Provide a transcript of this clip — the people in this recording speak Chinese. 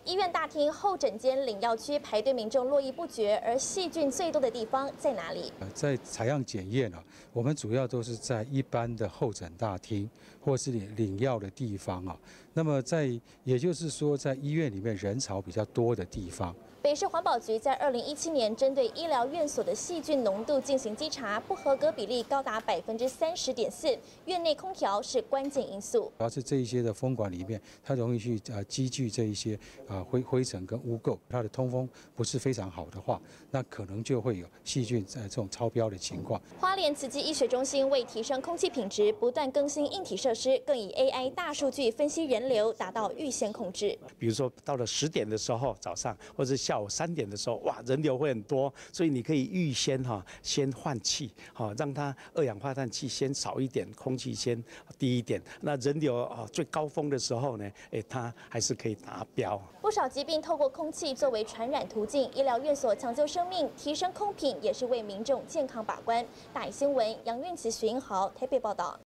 医院大厅、候诊间、领药区排队民众络绎不绝，而细菌最多的地方在哪里？ 在采样检验啊，我们主要都是在一般的候诊大厅或是领药的地方啊。那么也就是说，在医院里面人潮比较多的地方。 北市环保局在2017年针对医疗院所的细菌浓度进行稽查，不合格比例高达30.4%，院内空调是关键因素。 主要是这一些的风管里面，它容易去积聚这一些灰尘跟污垢，它的通风不是非常好的话，那可能就会有细菌这种超标的情况。 花莲慈济医学中心为提升空气品质，不断更新硬体设施，更以 AI 大数据分析人流，达到预先控制。 比如说到了10点的时候，早上或者下午3点的时候，哇，人流会很多，所以你可以预先先换气，让它二氧化碳气先少一点，空气先低一点。那人流最高峰的时候呢，它还是可以达标。 不少疾病透过空气作为传染途径，医疗院所抢救生命、提升空品，也是为民众健康把关。大爱新闻杨运慈、徐英豪台北报道。